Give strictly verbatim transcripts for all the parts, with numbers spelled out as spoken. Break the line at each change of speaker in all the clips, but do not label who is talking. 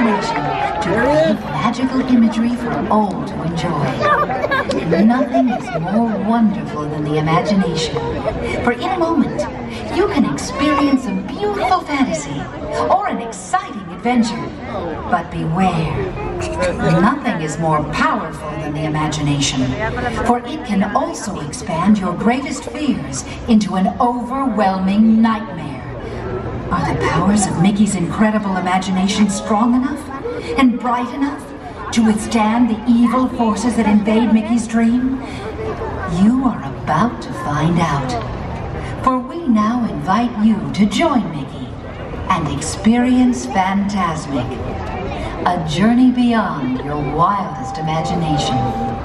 imagination to create magical imagery for all to enjoy. And nothing is more wonderful than the imagination. For in a moment, you can experience a beautiful fantasy or an exciting adventure. But beware, nothing is more powerful than the imagination, for it can also expand your greatest fears into an overwhelming nightmare. Are the powers of Mickey's incredible imagination strong enough and bright enough to withstand the evil forces that invade Mickey's dream? You are about to find out. For we now invite you to join Mickey and experience Fantasmic, a journey beyond your wildest imagination.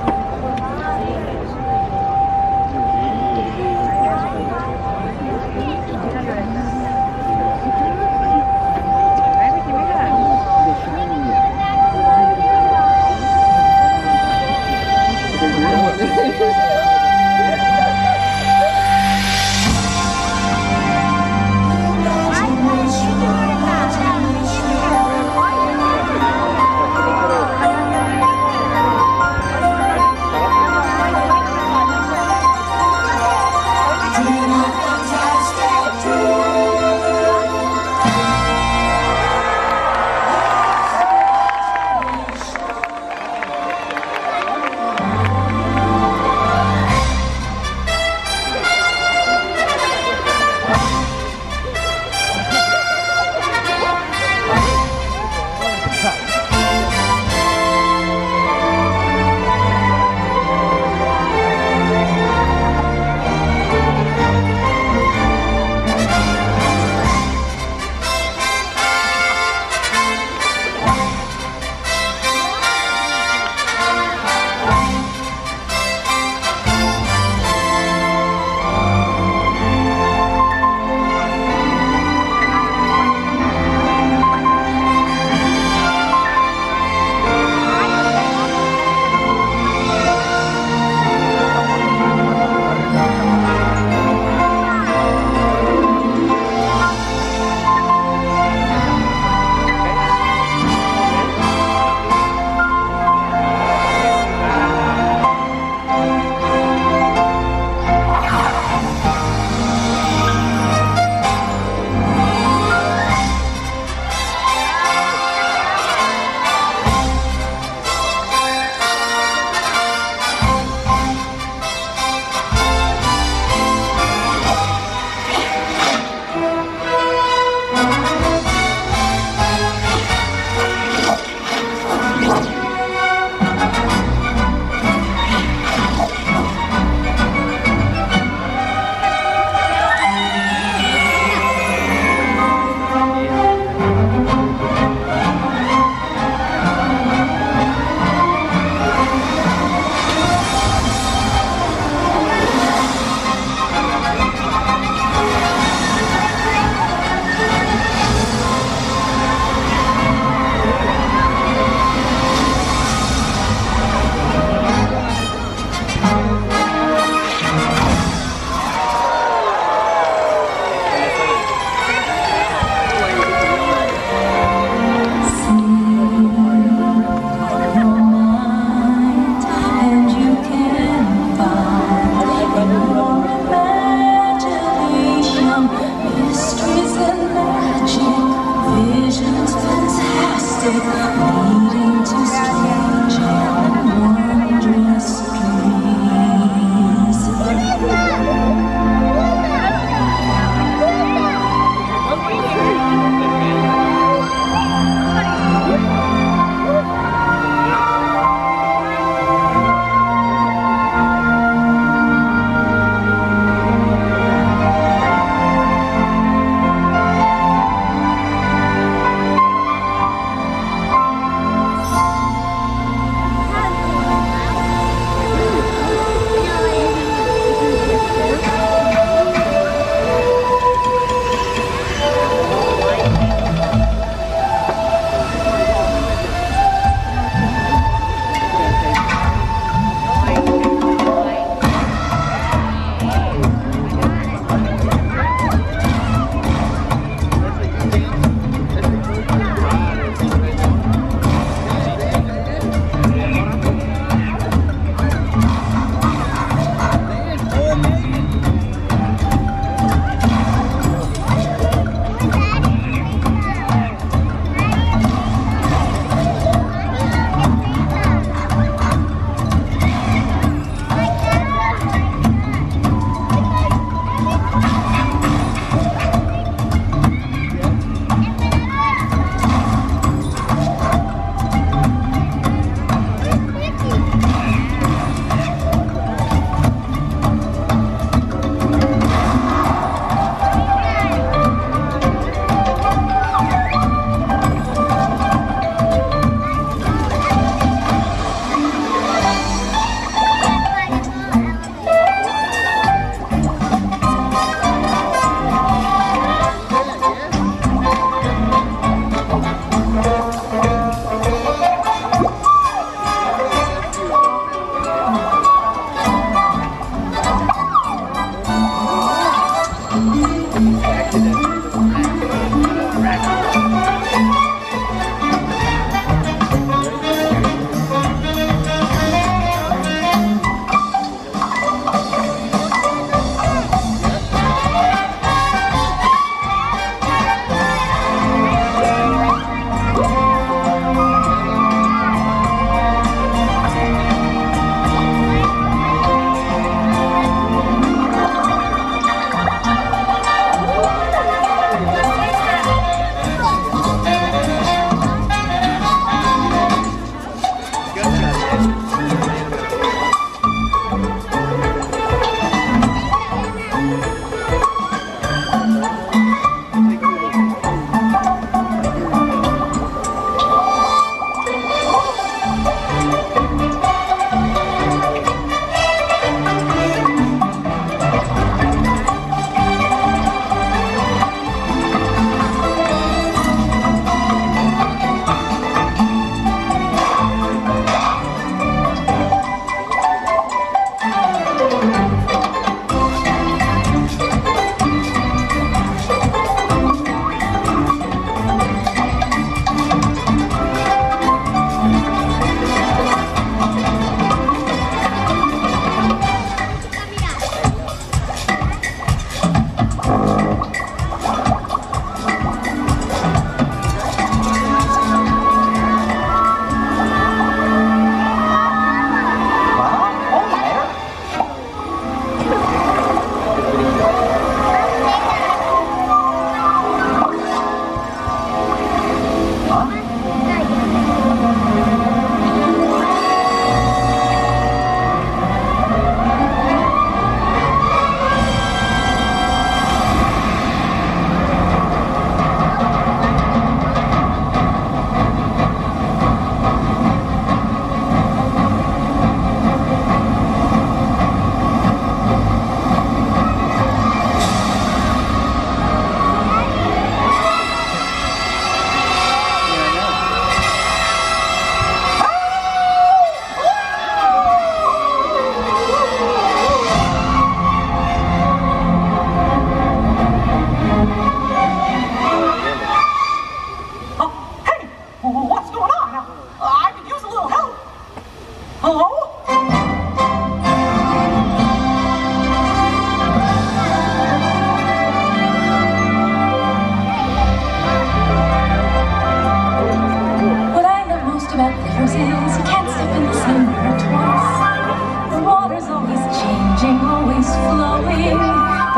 leading to strange and wondrous dreams.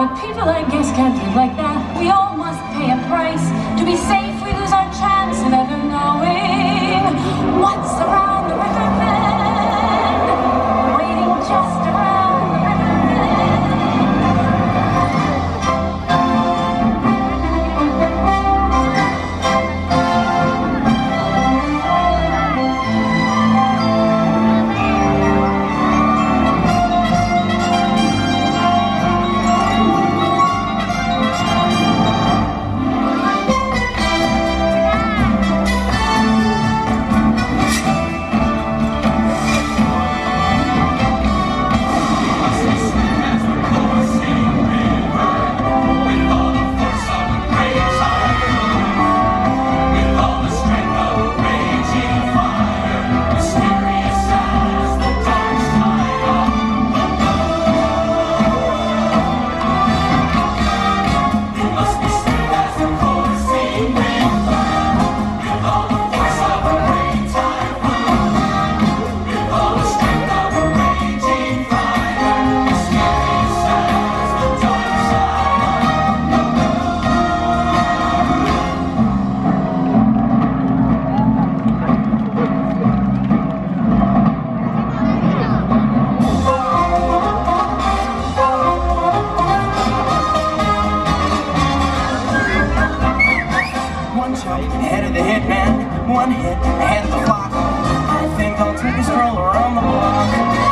But people, I guess, can't live like that. We all must pay a price. To be safe, we lose our chance of ever knowing what's around the river bend, waiting just around the river
head of the hitman, one hit, ahead of the clock. I think I'll take a stroll around the block.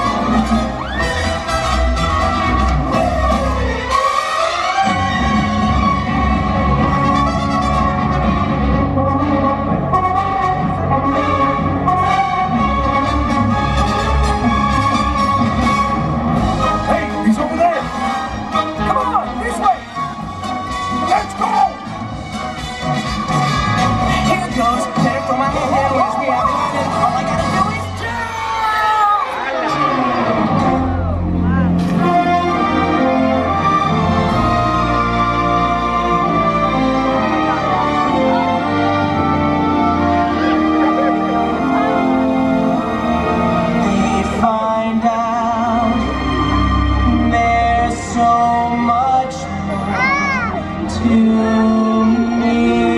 Hey, he's over there! Come on, this way! Let's go! Here it goes. Better throw my hand down, watch me out. All I gotta do is they find out there's so much more to me.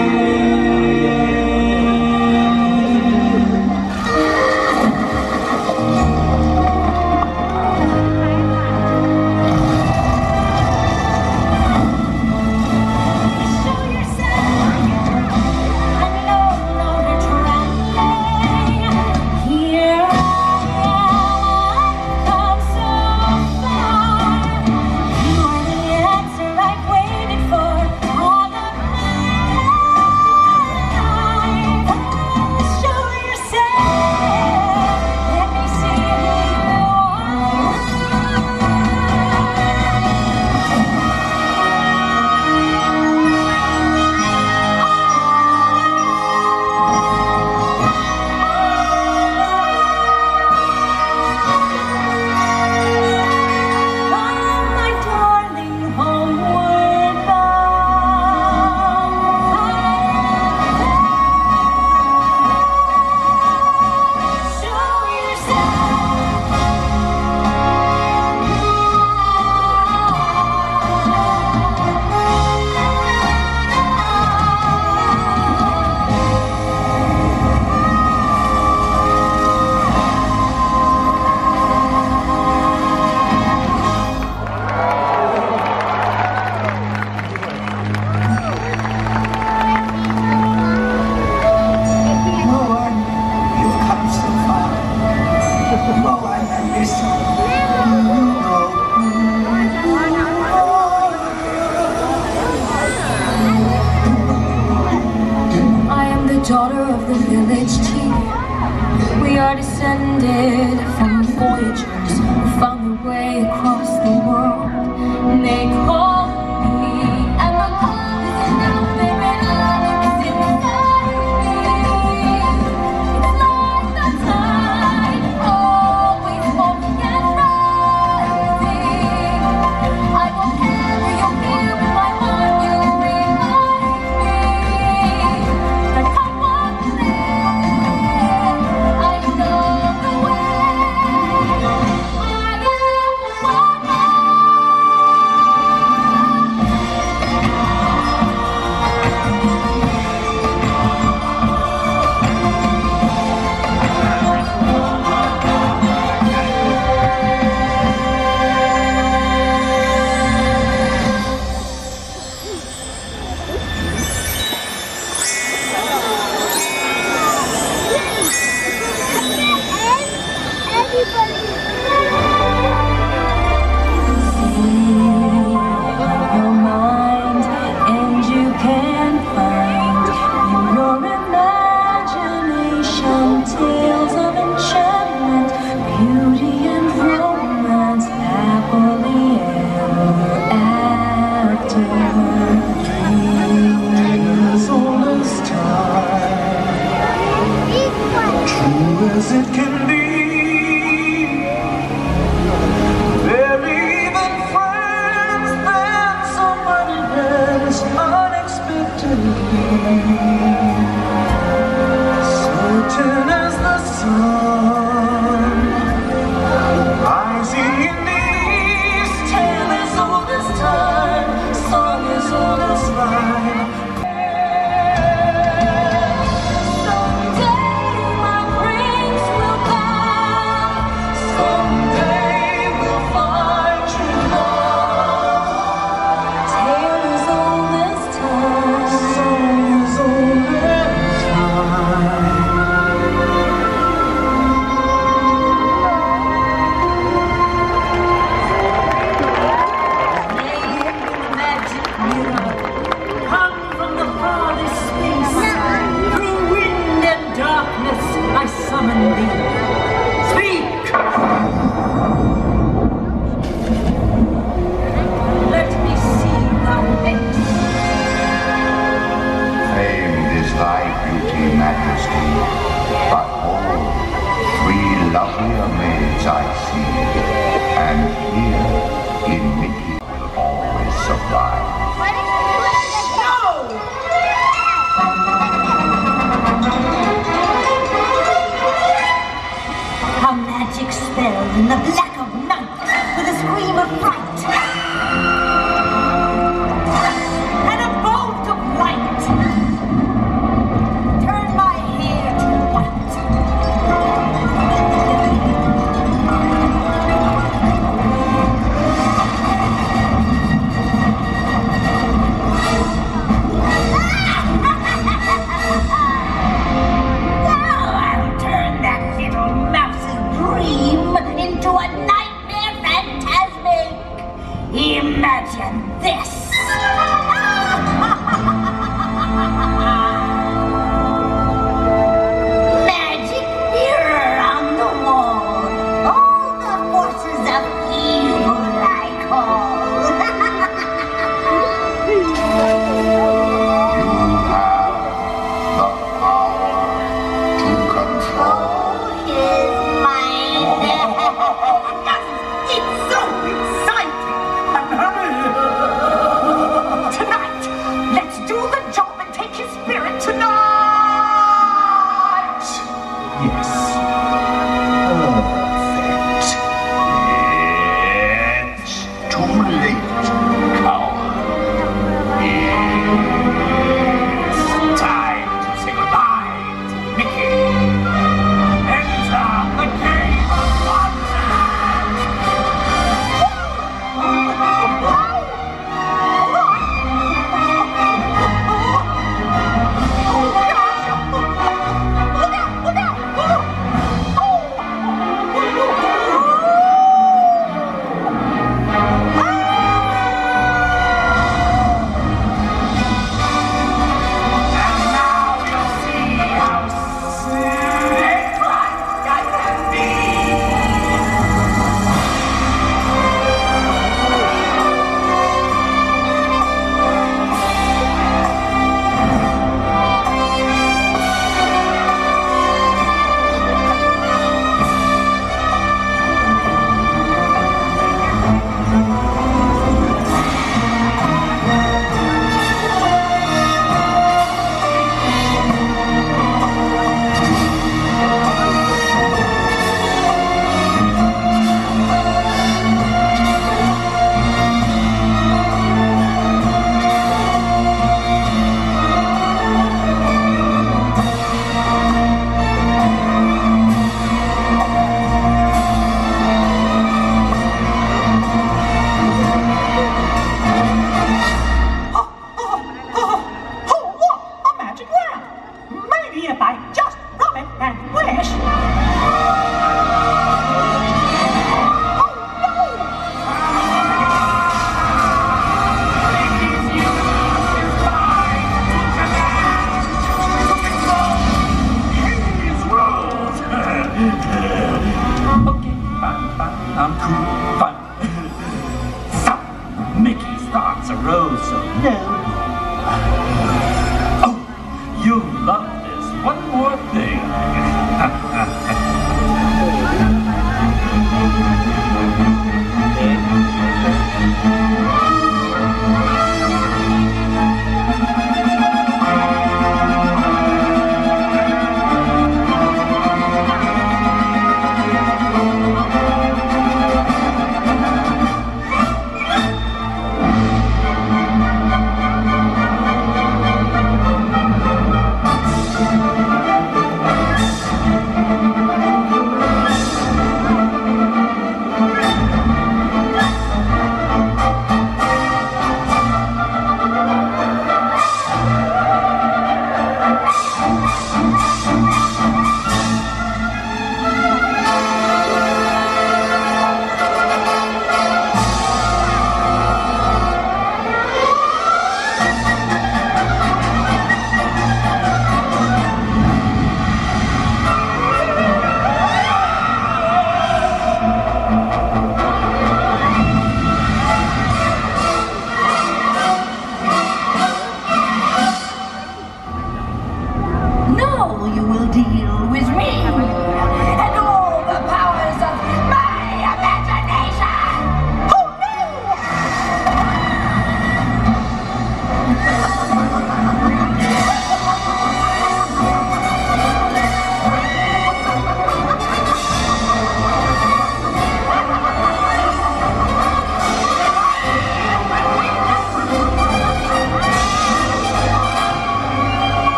Daughter of the village chief, we are descended from voyagers who found their way across the world. And they call me, and my love is enough, baby, love is inside me. It's like the tide, always falling and rising. I will carry you here with my heart, you remind me that I know the way.
as it can be. They're even friends that somebody has unexpectedly. Certain as the sun rising in the east, tale as old as time, song as old as rhyme.
I summon thee. Speak! Let me see thy face.
Famed is thy beauty, majesty, but hold, three lovelier maids I see, and here in Mickey will always survive.
A magic spell in the black of night, with a scream of fright, and a bolt of light. Turn my hair to white. Now I'll turn that little mouse's dream into a nightmare Fantasmic. Imagine this. Magic mirror on the wall. All the forces of evil I call.
You have the power to control.
Is mine. It's so exciting.
Tonight, let's do the job and take his spirit tonight! Yes. Perfect.
It's too late, coward.
It's time to say goodbye to Mickey. Enter the game of Fantasmic! And now you'll see how snake-like I can be! Oh, oh, oh, oh, look, a magic lamp! Maybe if I just rub it and wish... Oh, no! Please use his mind to command, to control his rules! Okay, fine, fine, I'm cool, fine. So, Mickey's thoughts arose so low